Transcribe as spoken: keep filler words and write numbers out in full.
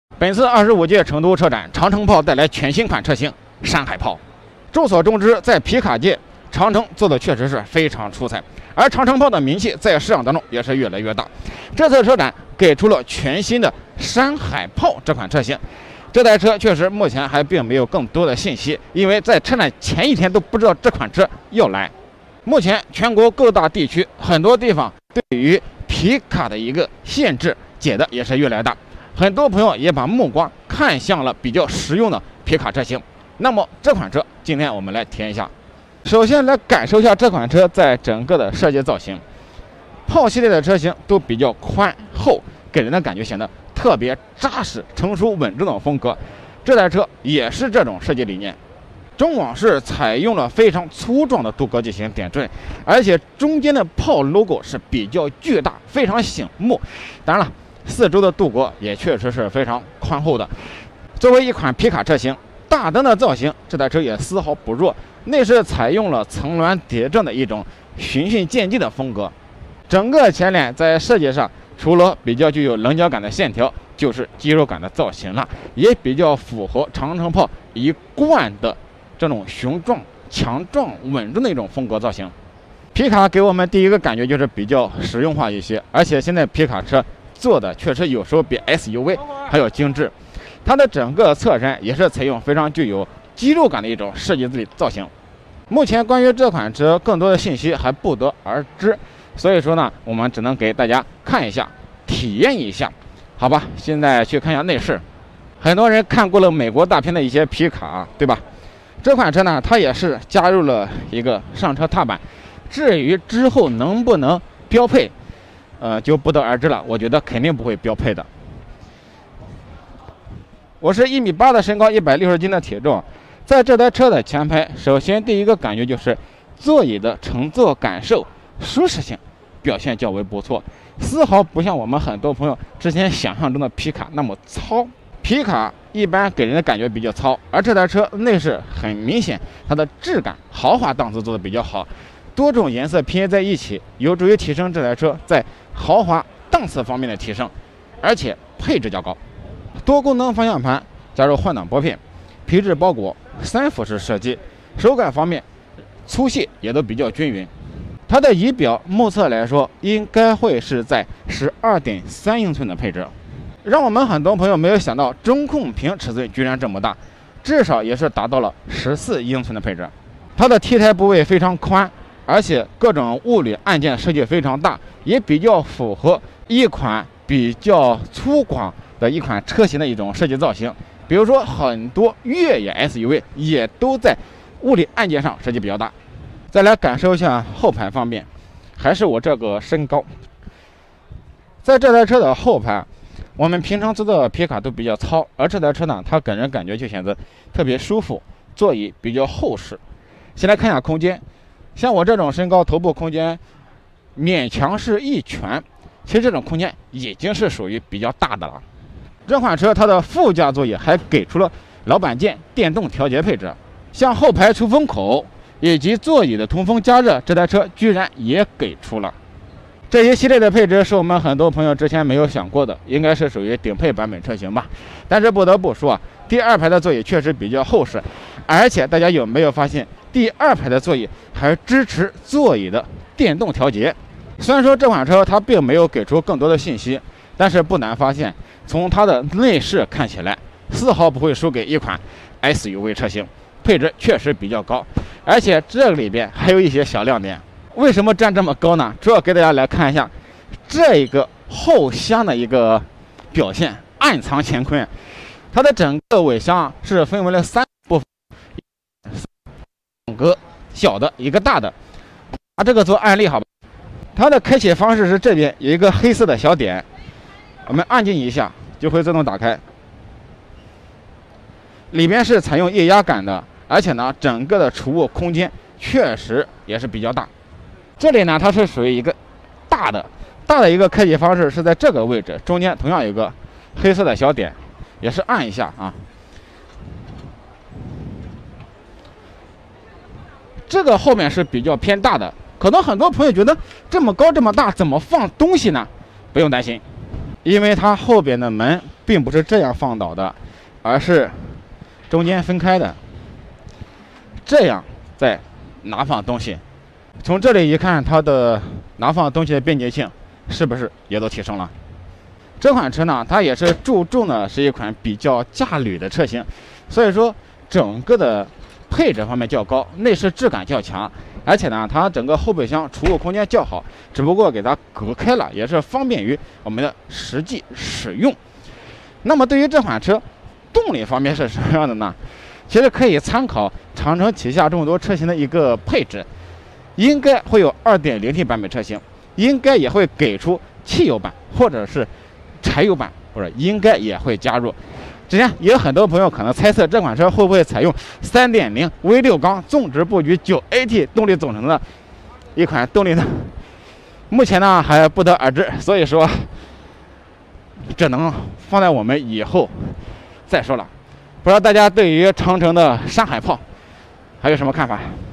本次二十五届成都车展，长城炮带来全新款车型山海炮。众所周知，在皮卡界，长城做的确实是非常出彩，而长城炮的名气在市场当中也是越来越大。这次车展给出了全新的山海炮这款车型。这台车确实目前还并没有更多的信息，因为在车展前一天都不知道这款车要来。目前全国各大地区很多地方对于皮卡的一个限制解的也是越来越大。很多朋友也把目光看向了比较实用的皮卡车型。那么这款车今天我们来体验一下。首先来感受一下这款车在整个的设计造型。炮系列的车型都比较宽厚，给人的感觉显得特别扎实、成熟稳重的风格。这台车也是这种设计理念。中网是采用了非常粗壮的镀铬进行点缀，而且中间的炮 logo 是比较巨大，非常醒目。当然了，四周的镀铬也确实是非常宽厚的。作为一款皮卡车型，大灯的造型，这台车也丝毫不弱。内饰采用了层峦叠嶂的一种循序渐进的风格。整个前脸在设计上，除了比较具有棱角感的线条，就是肌肉感的造型了，也比较符合长城炮一贯的这种雄壮、强壮、稳重的一种风格造型。皮卡给我们第一个感觉就是比较实用化一些，而且现在皮卡车做的确实有时候比 S U V 还要精致。它的整个侧身也是采用非常具有肌肉感的一种设计造型。目前关于这款车更多的信息还不得而知，所以说呢，我们只能给大家看一下、体验一下，好吧？现在去看一下内饰。很多人看过了美国大片的一些皮卡，对吧？这款车呢，它也是加入了一个上车踏板，至于之后能不能标配，呃，就不得而知了。我觉得肯定不会标配的。我是一米八的身高，一百六十斤的体重。在这台车的前排，首先第一个感觉就是座椅的乘坐感受、舒适性表现较为不错，丝毫不像我们很多朋友之前想象中的皮卡那么糙。皮卡一般给人的感觉比较糙，而这台车内饰很明显，它的质感、豪华档次做的比较好，多种颜色拼接在一起，有助于提升这台车在豪华档次方面的提升，而且配置较高。多功能方向盘加入换挡拨片，皮质包裹，三辐式设计，手感方面粗细也都比较均匀。它的仪表目测来说，应该会是在 十二点三英寸的配置，让我们很多朋友没有想到中控屏尺寸居然这么大，至少也是达到了十四英寸的配置。它的 T 台部位非常宽，而且各种物理按键设计非常大，也比较符合一款比较粗犷的一款车型的一种设计造型。比如说很多越野 S U V 也都在物理按键上设计比较大。再来感受一下后排方面，还是我这个身高，在这台车的后排，我们平常坐的皮卡都比较糙，而这台车呢，它给人感觉就显得特别舒服，座椅比较厚实。先来看一下空间，像我这种身高，头部空间勉强是一拳，其实这种空间已经是属于比较大的了。这款车它的副驾座椅还给出了老板键电动调节配置，像后排出风口以及座椅的通风加热，这台车居然也给出了。这些系列的配置是我们很多朋友之前没有想过的，应该是属于顶配版本车型吧。但是不得不说啊，第二排的座椅确实比较厚实，而且大家有没有发现，第二排的座椅还支持座椅的电动调节？虽然说这款车它并没有给出更多的信息，但是不难发现，从它的内饰看起来，丝毫不会输给一款 S U V 车型，配置确实比较高，而且这里边还有一些小亮点。为什么站这么高呢？主要给大家来看一下这一个后箱的一个表现，暗藏乾坤。它的整个尾箱是分为了三部分，两个小的，一个大的。拿这个做案例好吧。它的开启方式是这边有一个黑色的小点，我们按进一下就会自动打开。里面是采用液压感的，而且呢，整个的储物空间确实也是比较大。这里呢，它是属于一个大的，大的一个开启方式是在这个位置，中间同样有个黑色的小点，也是按一下啊。这个后面是比较偏大的，可能很多朋友觉得这么高这么大怎么放东西呢？不用担心，因为它后边的门并不是这样放倒的，而是中间分开的，这样再拿放东西。从这里一看，它的拿放东西的便捷性是不是也都提升了？这款车呢，它也是注重的是一款比较驾旅的车型，所以说整个的配置方面较高，内饰质感较强，而且呢，它整个后备箱储物空间较好，只不过给它隔开了，也是方便于我们的实际使用。那么对于这款车动力方面是什么样的呢？其实可以参考长城旗下众多车型的一个配置，应该会有 二点零 T 版本车型，应该也会给出汽油版或者是柴油版，或者应该也会加入。之前也有很多朋友可能猜测这款车会不会采用 三点零 V 六 缸纵置布局 九 A T 动力总成的一款动力呢？目前呢还不得而知，所以说只能放在我们以后再说了。不知道大家对于长城的山海炮还有什么看法？